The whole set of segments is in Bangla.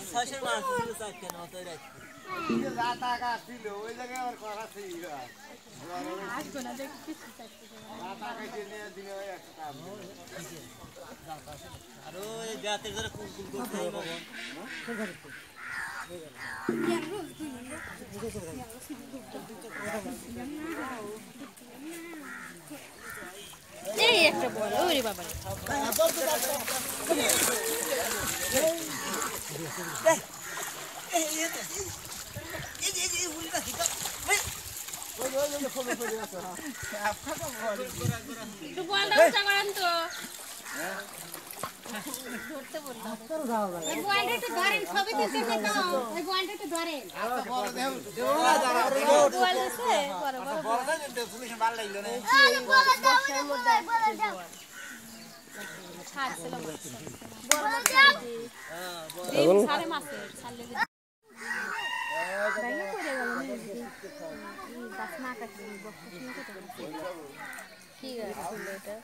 600 মাছ ছিল চারটে না তো রাখছি যা টাকা ছিল ওই জায়গায় আবার করা ছিল আসবো না দেখি কিছু চাইতে যা টাকা দিয়ে দিলে ওই একটা কাম আর ওই গাতের ধরে কুলকুল করতে এই একটা বল ওরে বাবা একটু বলটা উঁচা করেন তো ধরতে বললাম এই বলটা একটু ধরেন ছবি তুলতে তো এই বলটা একটু ধরেন বড় দেও বল আছে বড় বড় বড় দেও পুলিশ ভালো লাগলো না বর্ষার মধ্যে ছাড়ছিলাম বড় ডিম ছাড়ে মাছে ছাড়লে বাইরে পড়ে গেল গাছ না কাটলে বর্ষা শুনে কেটে কি গাছ ছিল এটা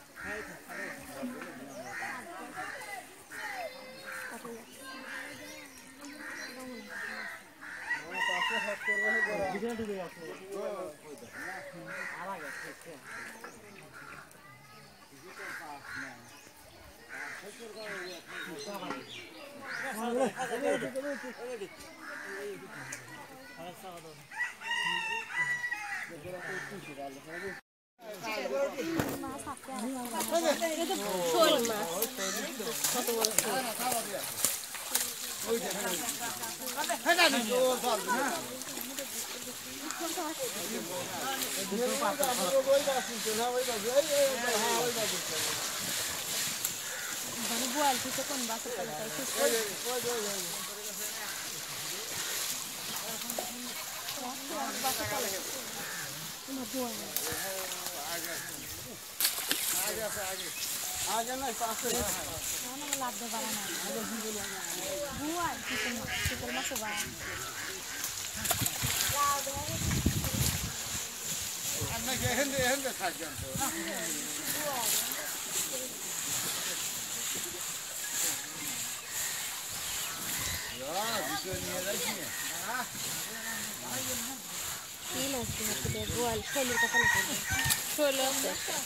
শোল মাছ কত বড় শোল বোয়াল থেকে কোন বাসে আগে না পাশে লাভ দেবা না বোয়াল চিকন মাছ বা আমরা গেহেন থাকবেন তো তিন আছে বোয়াল শৈলের কথা না শৈল আছে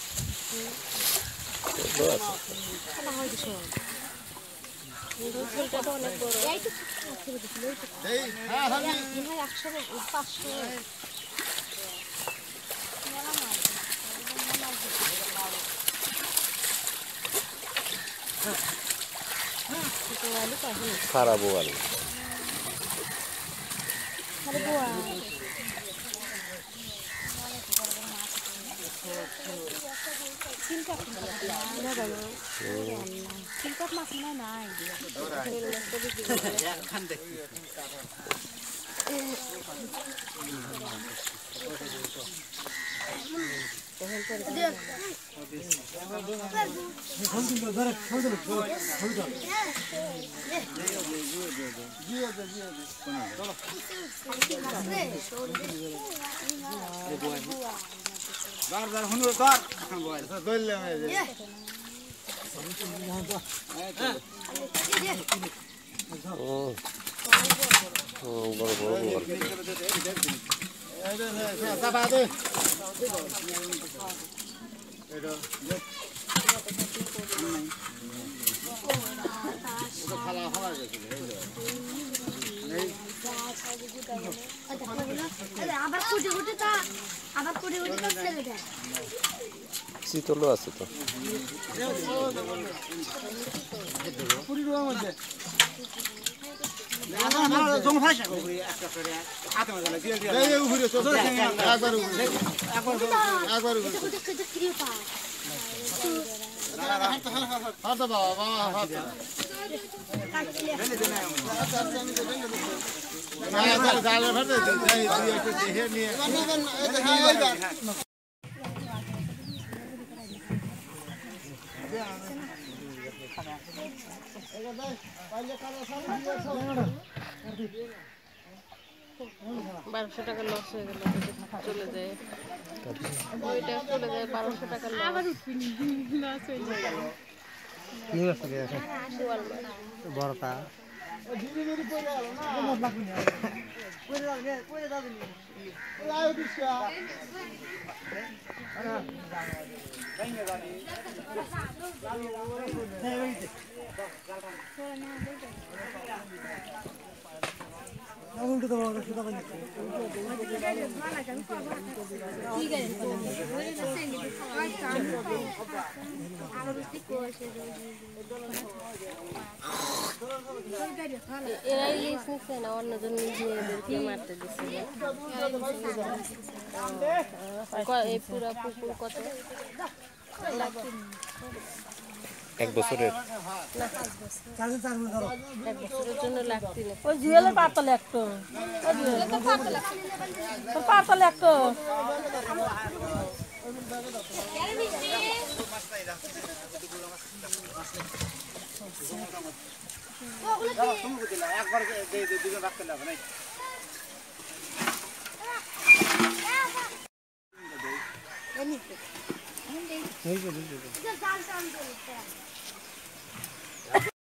হয়তো শোল শোলটা তো অনেক বড় এই হ্যাঁ আমি 100 500 খারাপ বোয়াল চিলকাপ মাছ মনে নাই বারবার হুনুর কর দইলে হয়ে যায় বড় বড় বোয়াল চাপাতে খালা খাওয়া গেছিল আবার কুটি কুটি তা আবার কুটি কুটি তো ছেড়ে দেয় শীতলও আছে তো টাকা লস হয়ে গেল চলে যায় ওইটা চলে যায় 1200 টাকা আবার উঠবিনি লস হয়ে যায় বড়টা এরা ইলিশ নিচ্ছে না, অন্যজন নিজেদেরকে মারতে দিচ্ছে। এই পুরা পুকুর কত? 1 বছরের এক বছরের জন্য লাগতি না। ওই জুয়েলের পাতলে একটু পাতলে একটু একবার দুজন রাখতে হবে নাই জাল টান দিতে